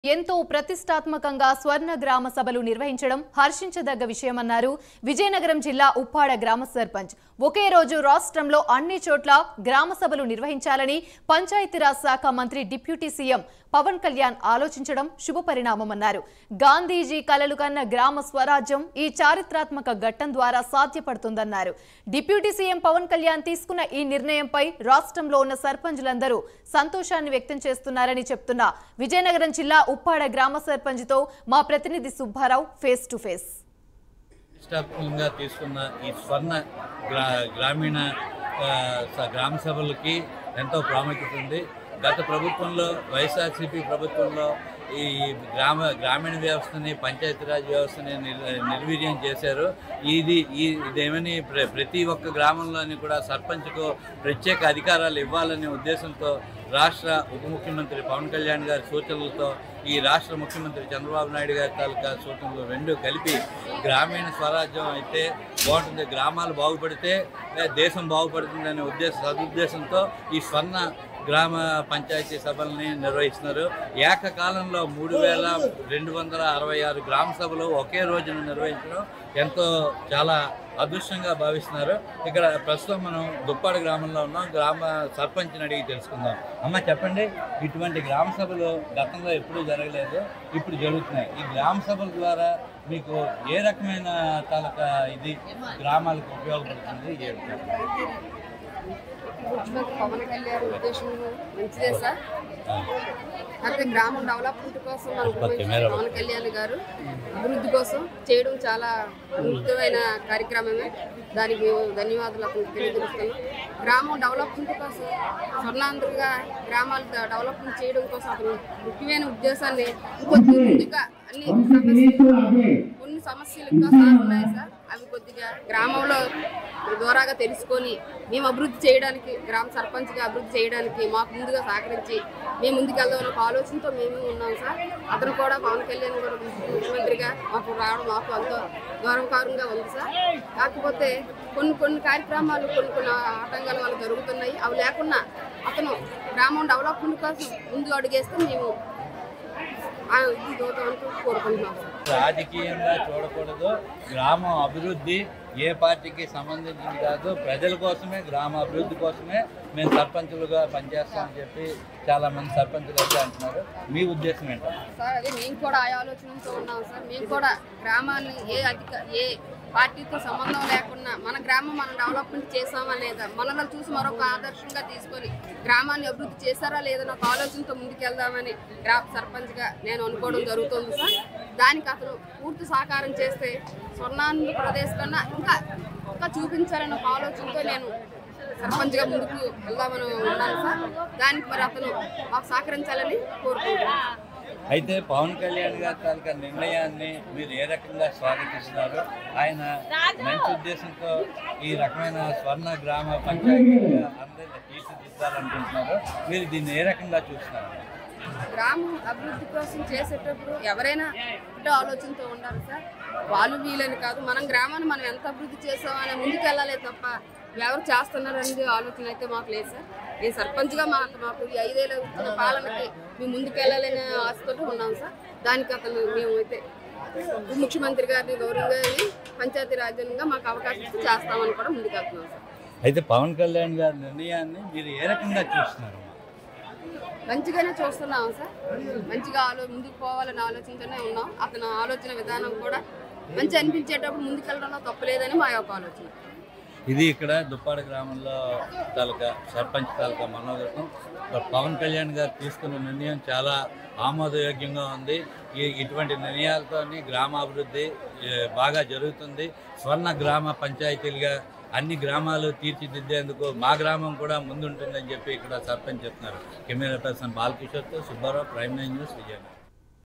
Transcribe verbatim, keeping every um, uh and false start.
ఎంతో ప్రతిష్టాత్మకంగా స్వర్ణ గ్రామ సభలు నిర్వహించడం హర్షించదగ్గ విషయమన్నారు విజయనగరం జిల్లా ఉప్పాడ గ్రామ సర్పంచ్. ఒకే రోజు రాష్ట్రంలో అన్ని చోట్ల గ్రామ సభలు నిర్వహించాలని పంచాయతీరాజ్ శాఖ మంత్రి డిప్యూటీ సీఎం పవన్ కళ్యాణ్ ఆలోచించడం శుభపరిణామమన్నారు. గాంధీజీ కలలు కన్న గ్రామ స్వరాజ్యం ఈ చారిత్రాత్మక ఘట్టం ద్వారా సాధ్యపడుతుందన్నారు. డిప్యూటీ సీఎం పవన్ కళ్యాణ్ తీసుకున్న ఈ నిర్ణయంపై రాష్ట్రంలో ఉన్న సర్పంచులందరూ సంతోషాన్ని వ్యక్తం చేస్తున్నారని చెప్తున్న విజయనగరం జిల్లా ఉప్పాడ గ్రామ సర్పంచ్ తో మా ప్రతినిధి సుబ్బారావు ఫేస్ టు ఫేస్. ప్రతిష్టాత్మకంగా తీసుకున్న ఈ స్వర్ణ గ్రా గ్రామీణ గ్రామ సభలకి ఎంతో ప్రాముఖ్యత ఉంది. గత ప్రభుత్వంలో వైఎస్ఆర్సీపీ ప్రభుత్వంలో ఈ గ్రామ గ్రామీణ వ్యవస్థని పంచాయతీరాజ్ వ్యవస్థని నిర్వీర్యం చేశారు. ఇది ఈ ఇదేమని ప్ర ప్రతి ఒక్క గ్రామంలోని కూడా సర్పంచ్కు ప్రత్యేక అధికారాలు ఇవ్వాలనే ఉద్దేశంతో రాష్ట్ర ఉప ముఖ్యమంత్రి పవన్ కళ్యాణ్ గారి సూచనలతో ఈ రాష్ట్ర ముఖ్యమంత్రి చంద్రబాబు నాయుడు గారి తాలూకా సూచనలు రెండు కలిపి గ్రామీణ స్వరాజ్యం అయితే బాగుంటుంది, గ్రామాలు బాగుపడితే దేశం బాగుపడుతుందనే ఉద్దేశ సదుద్దేశంతో ఈ స్వర్ణ గ్రామ పంచాయతీ సభల్ని నిర్వహిస్తున్నారు. ఏకకాలంలో మూడు వేల రెండు వందల అరవై ఆరు గ్రామ సభలు ఒకే రోజున నిర్వహించడం ఎంతో చాలా అదృష్టంగా భావిస్తున్నారు. ఇక్కడ ప్రస్తుతం మనం దుప్పాడ గ్రామంలో ఉన్నాం. గ్రామ సర్పంచ్ని అడిగి తెలుసుకుందాం. అమ్మ చెప్పండి, ఇటువంటి గ్రామ సభలు గతంలో ఎప్పుడూ జరగలేదు, ఇప్పుడు జరుగుతున్నాయి. ఈ గ్రామ సభల ద్వారా మీకు ఏ రకమైన తాలూకా ఇది గ్రామాలకు ఉపయోగపడుతుంది? ముఖ్యమంత్రి పవన్ కళ్యాణ్ ఉద్దేశం మంచిదే సార్. అయితే గ్రామం డెవలప్మెంట్ కోసం పవన్ కళ్యాణ్ గారు అభివృద్ధి కోసం చేయడం చాలా ముఖ్యమైన కార్యక్రమమే. దానికి మేము ధన్యవాదాలు అతనికి తెలియజేస్తున్నాం. గ్రామం డెవలప్మెంట్ కోసం స్వర్ణాంధ్రగా గ్రామాలు డెవలప్మెంట్ చేయడం కోసం అతను ముఖ్యమైన ఉద్దేశాన్ని ఇంకొద్ది ముందుగా అన్ని సమస్యలు కొన్ని సమస్యలు ఇంకా సార్ ఉన్నాయి సార్. అవి కొద్దిగా గ్రామంలో ద్వారాగా తెలుసుకొని మేము అభివృద్ధి చేయడానికి గ్రామ సర్పంచ్గా అభివృద్ధి చేయడానికి మాకు ముందుగా సహకరించి మేము ముందుకు వెళ్దాం ఒక ఆలోచనతో మేము ఉన్నాం సార్. అతను కూడా పవన్ కళ్యాణ్ కూడా ముఖ్యమంత్రిగా మాకు రావడం మాకు ఎంతో గౌరవకారంగా ఉంది సార్. కాకపోతే కొన్ని కొన్ని కార్యక్రమాలు కొన్ని కొన్ని ఆటంకాలు వాళ్ళు జరుగుతున్నాయి. అవి లేకుండా అతను గ్రామం డెవలప్మెంట్ కోసం ముందు అడుగేస్తే మేము కోరుకుంటున్నాం. రాజకీయంగా చూడకూడదు, గ్రామం అభివృద్ధి ఏ పార్టీకి సంబంధించింది కాదు, ప్రజల కోసమే గ్రామ అభివృద్ధి కోసమే మేము సర్పంచులుగా పనిచేస్తామని చెప్పి చాలా మంది సర్పంచులు అయితే అంటున్నారు. మీ ఉద్దేశం ఏంటో సార్? అదే మేము కూడా ఆ ఆలోచనతో ఉన్నాం సార్. మేము కూడా గ్రామాన్ని ఏ అధిక ఏ పార్టీతో సంబంధం లేకుండా మన గ్రామం మనం డెవలప్మెంట్ చేసామా లేదా, మనలో చూసి మరొక ఆదర్శంగా తీసుకొని గ్రామాన్ని అభివృద్ధి చేశారా లేదని ఒక ఆలోచనతో ముందుకెళ్దామని గ్రామ సర్పంచ్గా నేను అనుకోవడం జరుగుతుంది సార్. దానికి అతను పూర్తి సహకారం చేస్తే స్వర్ణాంధ్రప్రదేశ్ కన్నా ఇంకా ఇంకా చూపించాలని ఒక ఆలోచనతో నేను సర్పంచ్గా ముందుకు వెళ్దామని ఉన్నాను సార్. దానికి మరి అతను మాకు సహకరించాలని కోరుకుంటున్నాను. అయితే పవన్ కళ్యాణ్ గారి తాలూకా నిర్ణయాన్ని మీరు ఏ రకంగా స్వాగతిస్తున్నారు? ఆయన మంచి ఉద్దేశంతో ఈ రకమైన స్వర్ణ గ్రామ పంచాయతీగా అందరినీ తీర్చిదిద్దాలనుకుంటున్నారు. మీరు దీన్ని ఏ రకంగా చూస్తున్నారు? గ్రామం అభివృద్ధి కోసం చేసేటప్పుడు ఎవరైనా ఒకటే ఆలోచనతో ఉండాలి సార్. వాళ్ళు వీలని కాదు, మనం గ్రామాన్ని మనం ఎంత అభివృద్ధి చేసామని ముందుకు వెళ్ళాలి తప్ప ఎవరు చేస్తున్నారనేది ఆలోచన అయితే మాకు లేదు సార్. నేను సర్పంచ్గా మాకు మాకు ఈ ఐదేళ్ళ వచ్చిన పాలనకి మేము ముందుకు వెళ్ళాలనే ఆశతో ఉన్నాం సార్. దానికి అతను మేము అయితే ముఖ్యమంత్రి గారిని గౌరవంగా పంచాయతీ రాజ్యంగా మాకు అవకాశం ఇచ్చి చేస్తామని కూడా ముందుకు వెళ్తున్నాం సార్. అయితే పవన్ కళ్యాణ్ గారి నిర్ణయాన్ని మీరు ఏ రకంగా చూస్తున్నారు? మంచిగానే చూస్తున్నాం సార్. మంచిగా ఆలో ముందుకు పోవాలని ఆలోచనతోనే ఉన్నాం. అతని ఆలోచన విధానం కూడా మంచి అనిపించేటప్పుడు ముందుకెళ్ళడంలో తప్పలేదని మా యొక్క ఆలోచన. ఇది ఇక్కడ దుప్పాడ గ్రామంలో తాలూకా సర్పంచ్ తాలూకా మనోగతం. పవన్ కళ్యాణ్ గారు తీసుకున్న నిర్ణయం చాలా ఆమోదయోగ్యంగా ఉంది. ఈ ఇటువంటి నిర్ణయాలతో గ్రామాభివృద్ధి బాగా జరుగుతుంది. స్వర్ణ గ్రామ పంచాయతీలుగా అన్ని గ్రామాలు తీర్చిదిద్దేందుకు మా గ్రామం కూడా ముందుంటుందని చెప్పి ఇక్కడ సర్పంచ్ చెప్తున్నారు. కెమెరా పర్సన్ బాలకిషోర్తో Subbarao, prime nine news, Vizianagaram.